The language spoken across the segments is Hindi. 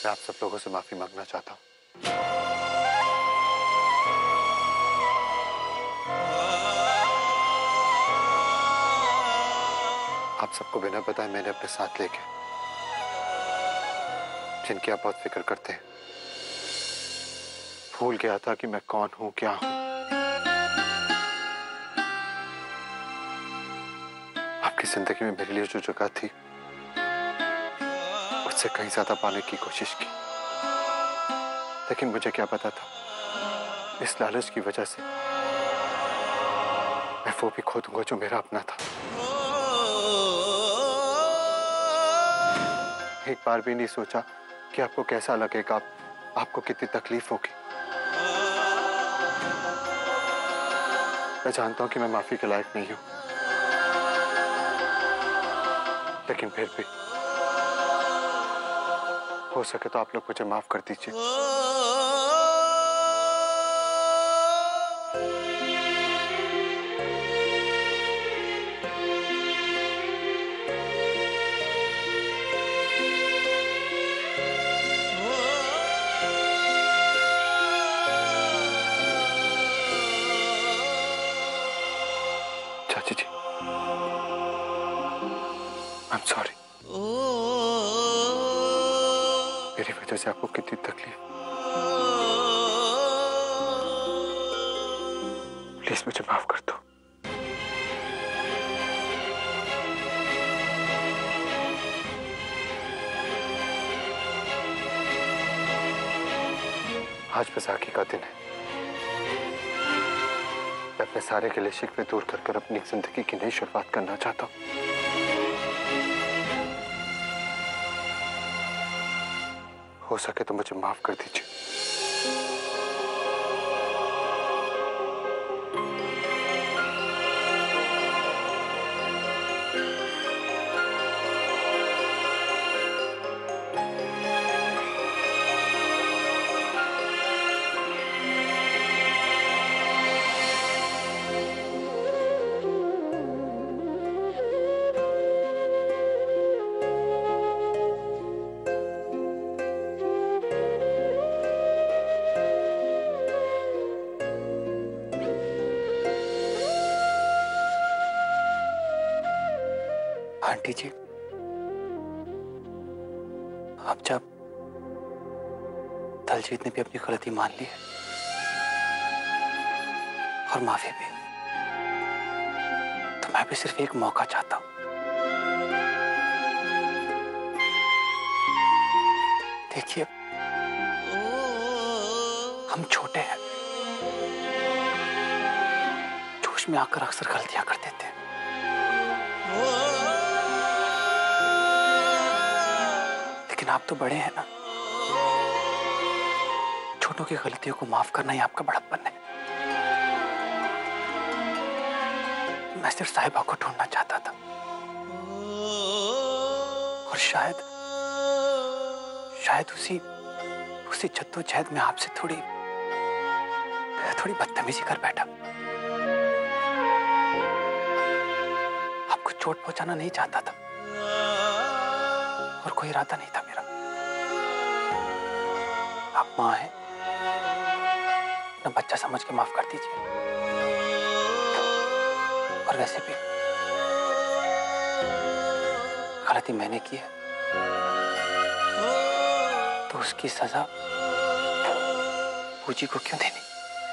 मैं आप सब लोगों से माफी मांगना चाहता हूँ। आप सबको बिना बताए मैंने अपने साथ लेके, जिनकी आप बहुत फिक्र करते हैं, भूल गया था कि मैं कौन हूं, क्या हूं। आपकी जिंदगी में मेरे लिए जो जगह थी उससे कहीं ज्यादा पाने की कोशिश की, लेकिन मुझे क्या पता था इस लालच की वजह से मैं वो भी खो दूंगा जो मेरा अपना था। एक बार भी नहीं सोचा कि आपको कैसा लगेगा, आपको कितनी तकलीफ होगी। मैं जानता हूं कि मैं माफी के लायक नहीं हूं, लेकिन फिर भी हो सके तो आप लोग मुझे माफ कर दीजिए। चाची जी, आई एम सॉरी। मेरी वजह से आपको कितनी तकलीफ। प्लीज मुझे माफ कर दो। आज बैसाखी का दिन है। मैं अपने सारे गिले शिकवे दूर कर अपनी जिंदगी की नई शुरुआत करना चाहता हूँ। हो सके तो मुझे माफ कर दीजिए। आंटी जी, अब जब दलजीत ने भी अपनी गलती मान ली है और माफी भी, तो मैं भी सिर्फ एक मौका चाहता हूं। देखिए, हम छोटे हैं, जोश में आकर अक्सर गलतियां कर देते हैं। लेकिन आप तो बड़े हैं ना, छोटों की गलतियों को माफ करना ही आपका बड़प्पन है। मैं सिर्फ साहिबा को ढूंढना चाहता था और शायद उसी जद्दोजहद में आपसे थोड़ी बदतमीजी कर बैठा। आपको चोट पहुंचाना नहीं चाहता था और कोई इरादा नहीं था मेरा। आप मां हैं, अपना बच्चा समझ के माफ कर दीजिए। और वैसे भी गलती मैंने की है तो उसकी सजा फूजी को क्यों देनी?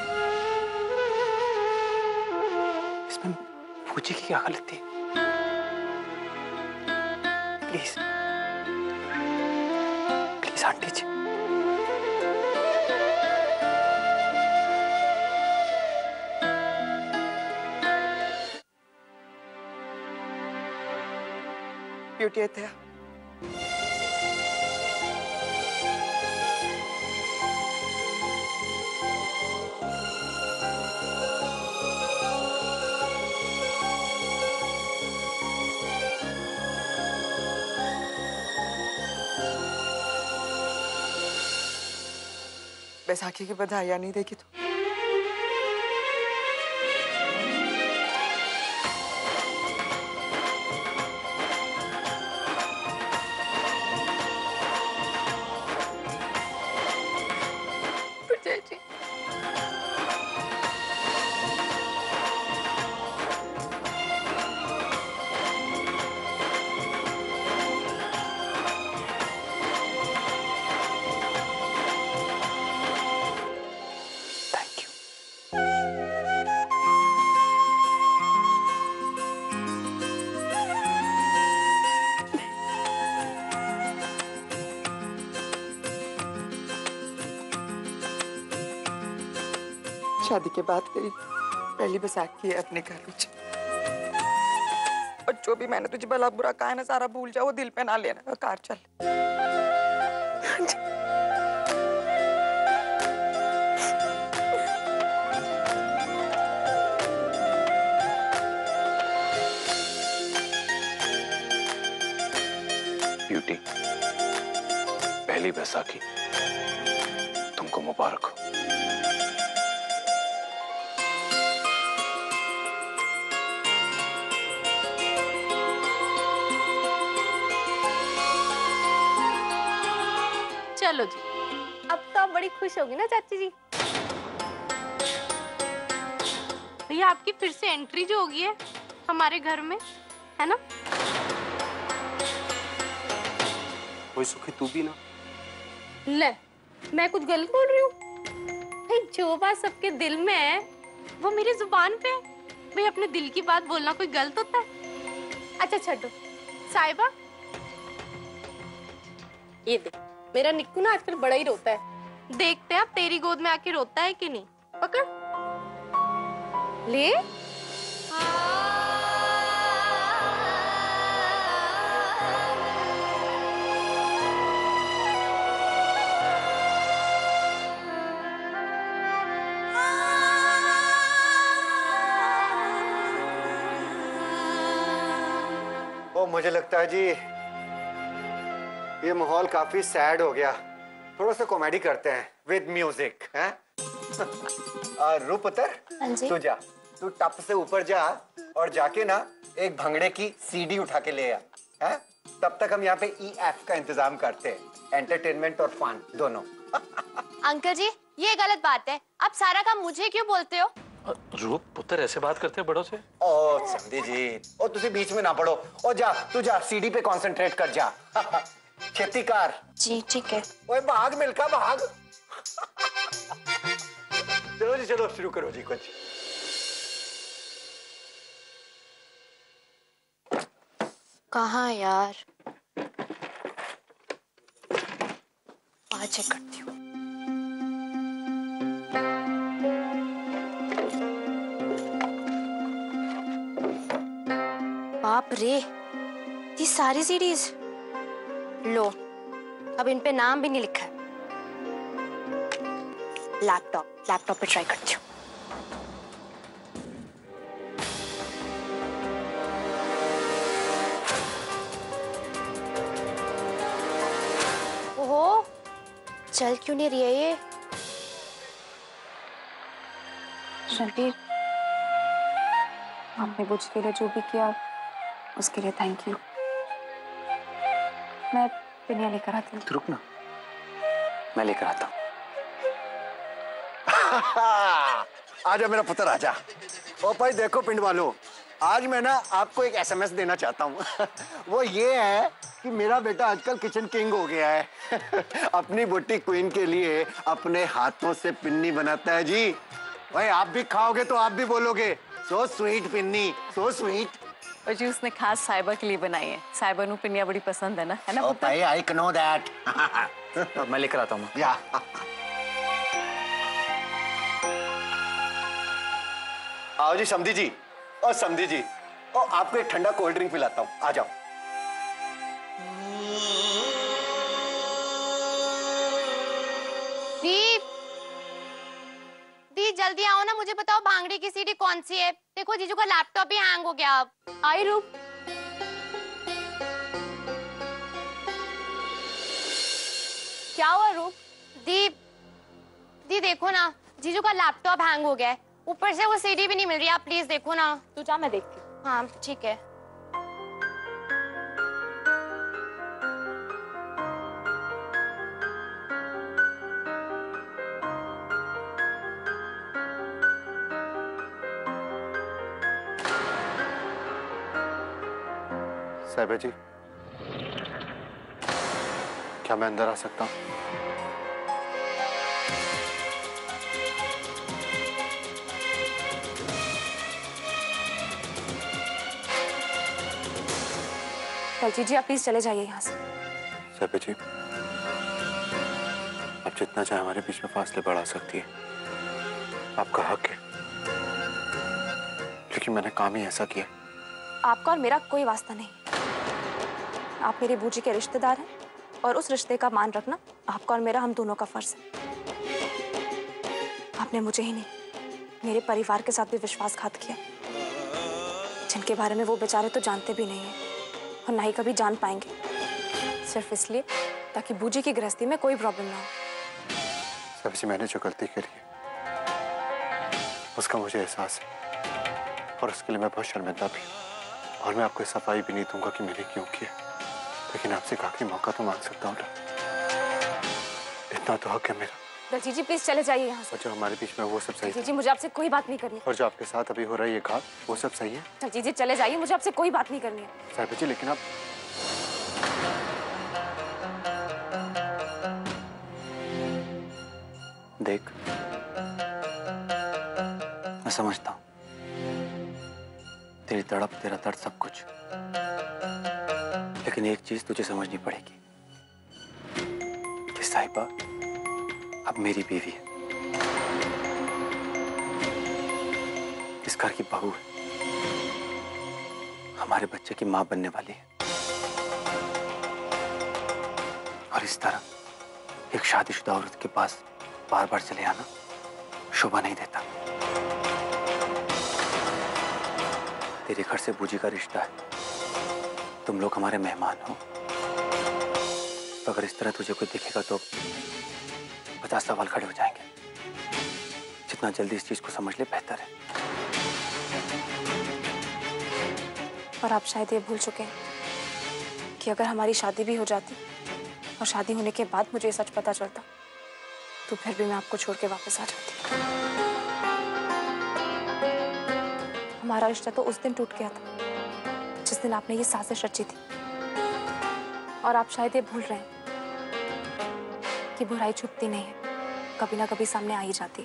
इसमें फूजी की क्या गलती? प्लीज प्लीज आंटी जी, ब्यूटी थे बैसाखी की बधाइयाँ नहीं देगी तो शादी के बाद तेरी पहली बैसाखी है अपने घर में। और जो भी मैंने तुझे भला बुरा कहा है ना, सारा भूल जाओ, वो दिल पे ना लेना। कार चल। ब्यूटी, पहली बैसाखी तुमको मुबारक हो। चलो जी, अब तो आप बड़ी खुश होगी ना चाची जी। भैया आपकी फिर से एंट्री जो होगी है हमारे घर में, है ना? कोई सुखी तू भी ना। ले, मैं कुछ गलत बोल रही हूँ? भाई जो बात सबके दिल में है वो मेरी जुबान पे है। भाई अपने दिल की बात बोलना कोई गलत होता है? अच्छा छोड़ो। साहिबा, ये देख, मेरा निक्कू ना आजकल बड़ा ही रोता है। देखते हैं अब तेरी गोद में आके रोता है कि नहीं। पकड़ ले। ओ, मुझे लगता है जी ये माहौल काफी सैड हो गया। थोड़ा सा कॉमेडी करते हैं विद म्यूजिक, हैं? रूप पुत्र, तू जा, तू टप से ऊपर जा और जाके ना एक भंगड़े की सीडी उठा के ले आ, हैं? तब तक हम यहाँ पे EF का इंतजाम करते हैं, एंटरटेनमेंट और फन दोनों। अंकल जी, ये गलत बात है। आप सारा काम मुझे क्यों बोलते हो? रूप पुत्र ऐसे बात करते हैं बड़ों से? ओ समझी जी, ओ तुझे बीच में ना पड़ो। ओ जा, तू जा, सीडी पे कंसंट्रेट कर जा। खेती कार। जी ठीक है। ओए भाग मिल्का भाग। चलो जी, चलो शुरू करो जी कुछ। कहाँ यार? चेक करती हूँ। बाप रे, ये सारी सीरीज। लो, अब इन पे नाम भी नहीं लिखा है। लैपटॉप पे ट्राई करती हूँ। ओहो, चल क्यों नहीं रही है ये? रणबीर, आपने मुझ के लिए जो भी किया उसके लिए थैंक यू। मैं पिनिया लेकर आती हूँ। रुक ना, मैं लेकर आता हूँ। आजा मेरा पुत्र आजा। ओ भाई देखो पिंड वालों, आज मैं ना आपको एक SMS देना चाहता हूँ। वो ये है कि मेरा बेटा आजकल किचन किंग हो गया है। अपनी बुट्टी क्वीन के लिए अपने हाथों से पिन्नी बनाता है जी। भाई आप भी खाओगे तो आप भी बोलोगे सो स्वीट पिन्नी, सो स्वीट। और जी उसने खास साइबर के लिए बनाई है। साइबर नू पिनिया बड़ी पसंद है ना ओ भाई आई नो दैट। मैं लेकर आता हूँ। या आओ जी समधी जी, और समधी जी, और आपको एक ठंडा कोल्ड ड्रिंक पिलाता हूँ, आ जाओ। दी जल्दी आओ ना, मुझे बताओ भांगड़ी की सीडी कौन सी है? देखो जीजू का लैपटॉप ही हैंग हो गया। अब आई रूप, क्या हुआ रूप? दी देखो ना, जीजू का लैपटॉप हैंग हो गया है, ऊपर से वो सीडी भी नहीं मिल रही। आप प्लीज देखो ना। तू जा, मैं देखती हूँ। हाँ ठीक है। साहिबा जी, क्या मैं अंदर आ सकता हूँ? कलजी जी, आप प्लीज चले जाइए यहाँ से। साहिबा जी, आप जितना चाहे हमारे बीच में फासले बढ़ा सकती है, आपका हक है, लेकिन मैंने काम ही ऐसा किया। आपका और मेरा कोई वास्ता नहीं। आप मेरी बूजी के रिश्तेदार हैं और उस रिश्ते का मान रखना आपका और मेरा हम दोनों का फर्ज है। आपने मुझे ही नहीं, मेरे परिवार के साथ भी विश्वासघात किया, जिनके बारे में वो बेचारे तो जानते भी नहीं हैं और ना ही कभी जान पाएंगे, सिर्फ इसलिए ताकि बूजी की गृहस्थी में कोई प्रॉब्लम ना हो। सबसे मैंने जो गलती करी है उसका मुझे एहसास है और उसके लिए मैं बहुत शर्मिंदा भी हूँ, और मैं आपको सफाई भी नहीं दूंगा कि मैंने क्यों किया, लेकिन आपसे एक आखिरी मौका तो मांग सकता हूँ ना। इतना तो हक है मेरा। दलजीत जी प्लीज चले जाइए यहाँ से। और जो हमारे बीच में वो सब सही है, जी मुझे आपसे कोई बात नहीं करनी। और जो आपके साथ अभी हो रहा है ये घात, वो सब सही है। दलजीत जी चले जाइए, मुझे आपसे कोई बात नहीं करनी है। साहिबा जी लेकिन आप देख, मैं समझता हूं तेरी तड़प, तेरा दर्द, सब कुछ, लेकिन एक चीज तुझे समझनी पड़ेगी कि साहिबा अब मेरी बीवी है, इस घर की बहू है, हमारे बच्चे की मां बनने वाली है, और इस तरह एक शादीशुदा औरत के पास बार बार चले आना शोभा नहीं देता। तेरे घर से बूजी का रिश्ता है, तुम लोग हमारे मेहमान हो, तो अगर इस तरह तुझे कोई दिखेगा तो 50 सवाल खड़े हो जाएंगे। जितना जल्दी इस चीज को समझ ले बेहतर है। और आप शायद ये भूल चुके हैं कि अगर हमारी शादी भी हो जाती और शादी होने के बाद मुझे सच पता चलता तो फिर भी मैं आपको छोड़ के वापस आ जाती। हमारा रिश्ता तो उस दिन टूट गया था जिस दिन आपने ये साजिश रची थी, और आप शायद ये भूल रहे हैं कि बुराई छुपती नहीं है, कभी ना कभी सामने आ ही जाती है।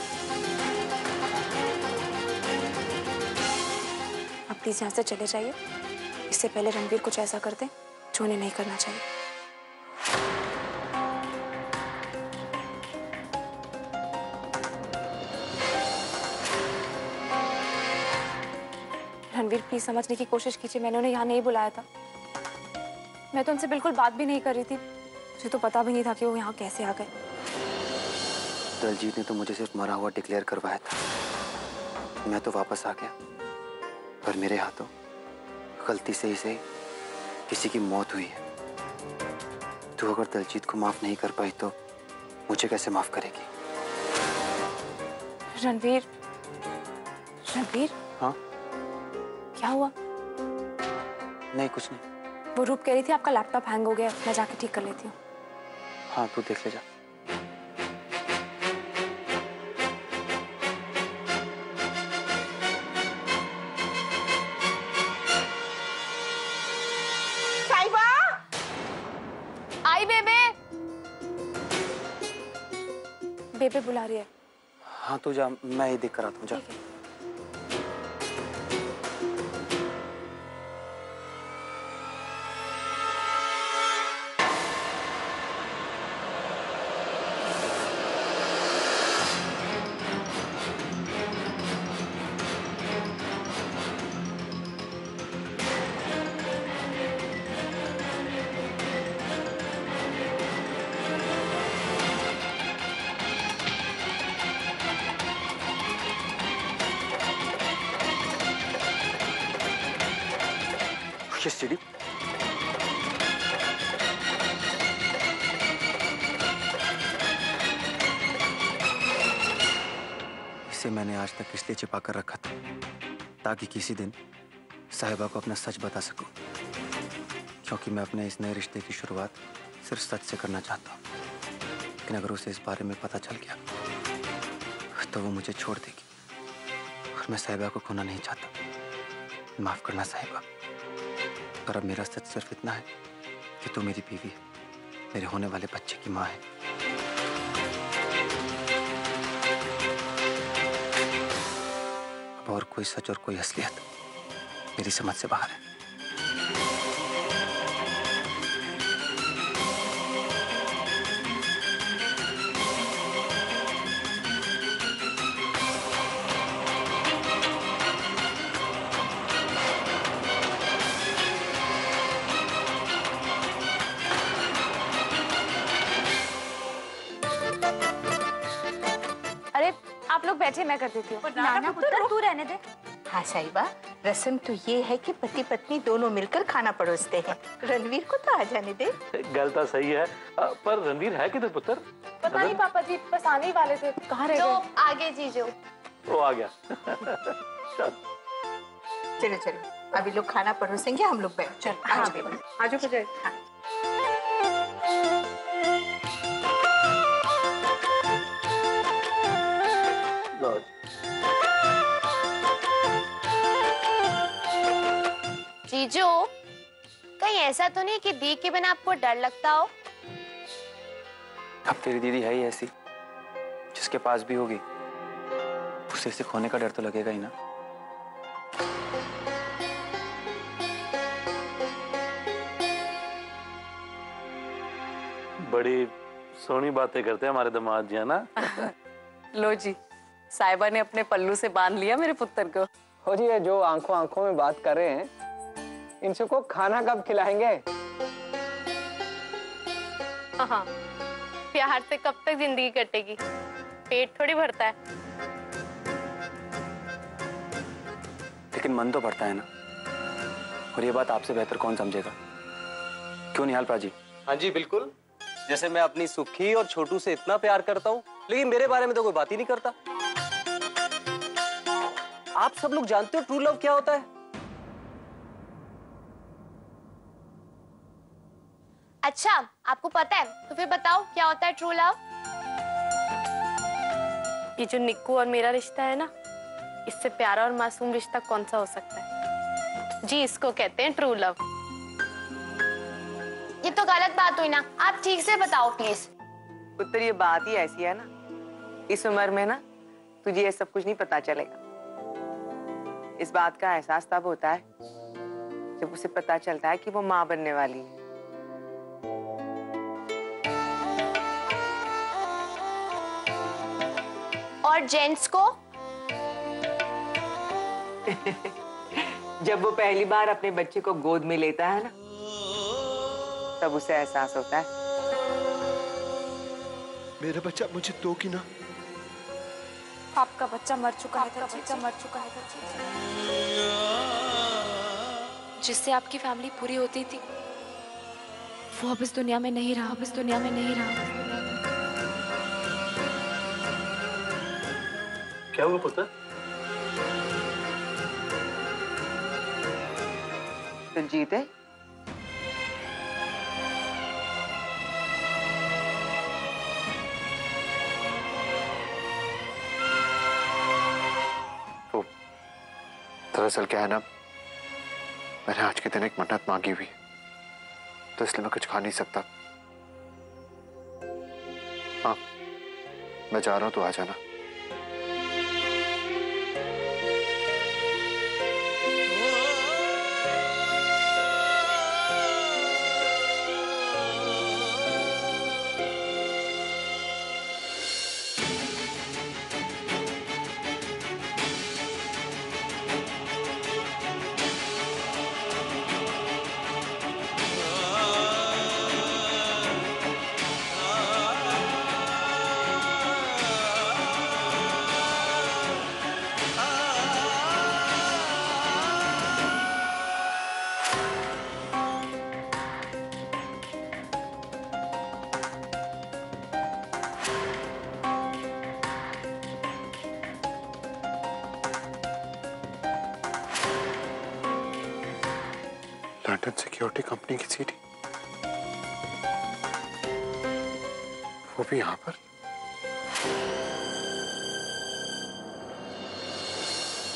आप प्लीज यहाँ से चले जाइए, इससे पहले रणवीर कुछ ऐसा कर दे जो उन्हें नहीं करना चाहिए। रणवीर प्लीज समझने की कोशिश कीजिए, मैंने उन्हें यहाँ नहीं बुलाया था। मैं तो उनसे बिल्कुल बात भी नहीं कर रही थी, मुझे तो पता भी नहीं था कि वो यहाँ कैसे आ गए। दलजीत ने तो मुझे सिर्फ मरा हुआ डिक्लेयर करवाया था, मैं तो वापस आ गया, पर मेरे हाथों गलती से ही सही किसी की मौत हुई है। तू अगर दलजीत को माफ नहीं कर पाई तो मुझे कैसे माफ करेगी? रणवीर, रणवीर, हाँ क्या हुआ? नहीं, कुछ नहीं। वो रूप कह रही थी आपका लैपटॉप हैंग हो गया, मैं जाके ठीक कर लेती हूँ। हाँ तू देख ले जा। साहिबा, आई बेबे। बेबे बुला रही है। हाँ तू जा, मैं ही देख कर आता हूँ, जा। ये सीढ़ी इसे मैंने आज तक इसलिए छिपा कर रखा था ताकि किसी दिन साहिबा को अपना सच बता सकूं, क्योंकि मैं अपने इस नए रिश्ते की शुरुआत सिर्फ सच से करना चाहता हूं। लेकिन अगर उसे इस बारे में पता चल गया तो वो मुझे छोड़ देगी, और मैं साहिबा को खोना नहीं चाहता। माफ करना साहिबा, पर अब मेरा सच सिर्फ इतना है कि तू मेरी बीवी है, मेरे होने वाले बच्चे की माँ है। अब और कोई सच और कोई असलियत मेरी समझ से बाहर है। लोग बैठे, मैं कर देती हूँ। नाना पुत्र तू रहने दे। हाँ साहिबा, रस्म तो ये है कि पति पत्नी दोनों मिलकर खाना परोसते हैं। रणवीर को तो आ जाने दे। गल तो सही है, पर रणवीर है किधर पुत्र? पता नहीं पापा जी, बस आने ही वाले थे, कहाँ रह गए? आगे जीजू। वो आ गया। चलो चलो, अभी लोग खाना परोसेंगे, हम लोग बैठ। चल आजू को जाए। जीजू, कहीं ऐसा तो नहीं कि दी के बिना आपको डर लगता हो? अब तेरी दीदी है ही ऐसी, जिसके पास भी होगी उसे इसे खोने का डर तो लगेगा ही ना। बड़ी सोहनी बातें करते हैं हमारे दामाद जी, है ना? लो जी, साहिबा ने अपने पल्लू से बांध लिया मेरे पुत्र को। हो जी, ये जो आंखों आंखों में बात कर रहे हैं, इनसे को खाना कब खिलाएंगे? हाँ, प्यार से कब तक जिंदगी कटेगी? पेट थोड़ी भरता है। लेकिन मन तो पड़ता है ना, और ये बात आपसे बेहतर कौन समझेगा? क्यों निहाल पाजी? हाँ जी बिल्कुल। जैसे मैं अपनी सुखी और छोटू से इतना प्यार करता हूँ, लेकिन मेरे बारे में तो कोई बात ही नहीं करता। आप सब लोग जानते हो ट्रू लव क्या होता है? अच्छा, आपको पता है? तो फिर बताओ क्या होता है ट्रू लव? ये जो निक्कू और मेरा रिश्ता है ना, इससे प्यारा और मासूम रिश्ता कौन सा हो सकता है? जी, इसको कहते हैं ट्रू लव। ये तो गलत बात हुई ना, आप ठीक से बताओ प्लीज। पुत्र, ये बात ही ऐसी है ना, इस उम्र में ना तुझे ये सब कुछ नहीं पता चलेगा। इस बात का एहसास तब होता है जब उसे पता चलता है कि वो माँ बनने वाली है। और जेंट्स को? जब वो पहली बार अपने बच्चे को गोद में लेता है ना, तब उसे एहसास होता है मेरा बच्चा मुझे दो की ना। आपका बच्चा मर चुका है, बच्चा मर चुका है। जिससे आपकी फैमिली पूरी होती थी, वो अब इस दुनिया में नहीं रहा, अब इस दुनिया में नहीं रहा। क्या हुआ पुत्र? तो जीते दरअसल क्या है ना, मैंने आज के दिन एक मन्नत मांगी हुई, तो इसलिए मैं कुछ खा नहीं सकता। हाँ, मैं जा रहा हूं, तो आ जाना। लंदन सिक्योरिटी कंपनी की सीटी, वो भी यहाँ पर।